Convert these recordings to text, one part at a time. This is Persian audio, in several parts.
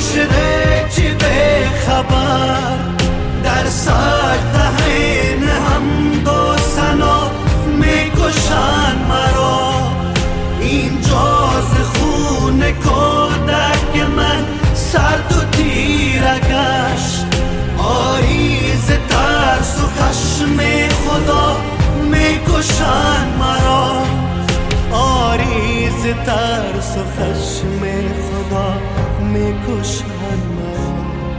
مشرکی به خبر در سجده هم دو سنا میکشن مرا. اینجا ز خون کودک من سرد و تیره گشت. آری ز ترس و خشم خدا میکشن مرا. آری ز ترس و خشم خدا میکشن مرا.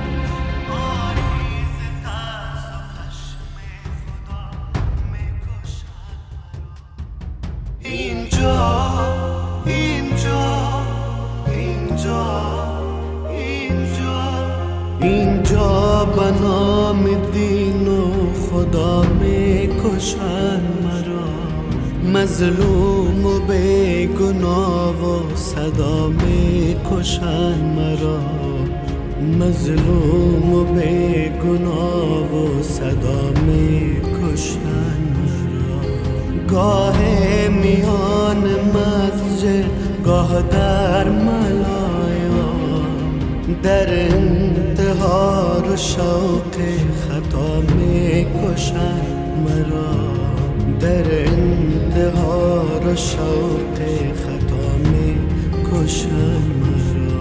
اینجا اینجا اینجا اینجا اینجا به نام دین و خدا میکشن مرا. مظلوم و بیگناه و صدا میکشن مرا. مظلوم و بیگناه و صدا میکشن مرا. گاه میان مسجد گاه در ملایا، در انتحار و شوق خطا میکشن مرا. در انتحار و شوق خطا میکشن مرا.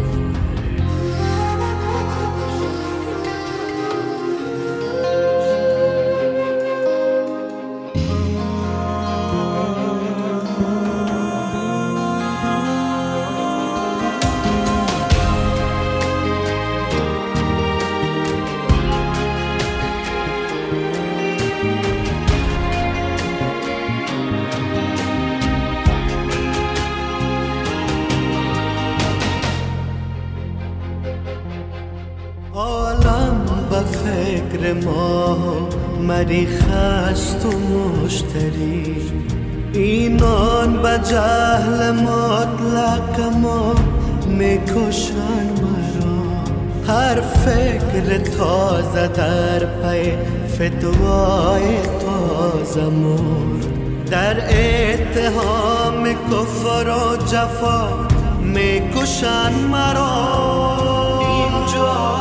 عالم به فکر ما مریخ است و مشتری. اینان به جهل مطلق ما میکشن مرا. هر فکر تازه در پی فتوای تازه مرد. در اتهام کفر و جفا میکشن مرا. اینجا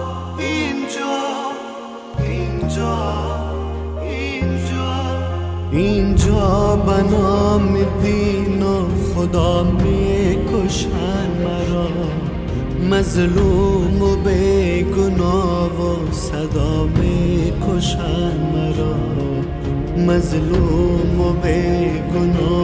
اینجا به نام دین و خدا میکشن مرا. مظلوم و بیگناه و صدا میکشن مرا. مظلوم و بیگناه